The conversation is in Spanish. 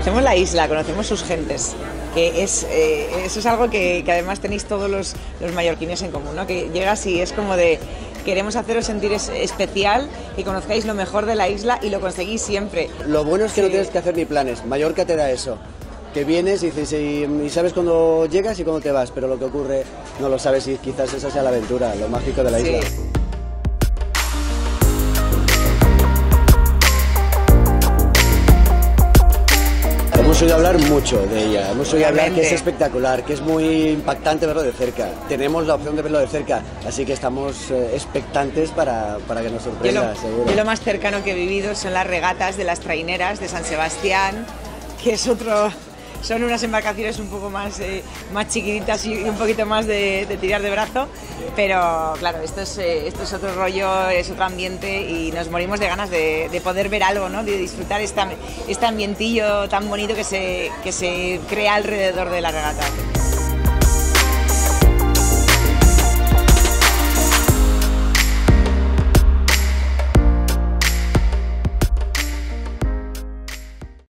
conocemos la isla, conocemos sus gentes, que eso es algo que además tenéis todos los mallorquines en común, ¿no? Que llegas y es como de queremos haceros sentir especial, que conozcáis lo mejor de la isla y lo conseguís siempre. Lo bueno es que no tienes que hacer ni planes, Mallorca te da eso, que vienes y dices y sabes cuándo llegas y cuándo te vas, pero lo que ocurre no lo sabes y quizás esa sea la aventura, lo mágico de la isla. Hemos oído hablar mucho de ella, hemos oído hablar que es espectacular, que es muy impactante verlo de cerca. Tenemos la opción de verlo de cerca, así que estamos expectantes para que nos sorprenda, seguro. Yo lo más cercano que he vivido son las regatas de las traineras de San Sebastián, que es son unas embarcaciones un poco más chiquititas y un poquito más de tirar de brazo, pero claro, esto es otro rollo, es otro ambiente y nos morimos de ganas de poder ver algo, ¿no? De disfrutar este ambientillo tan bonito que se crea alrededor de la regata.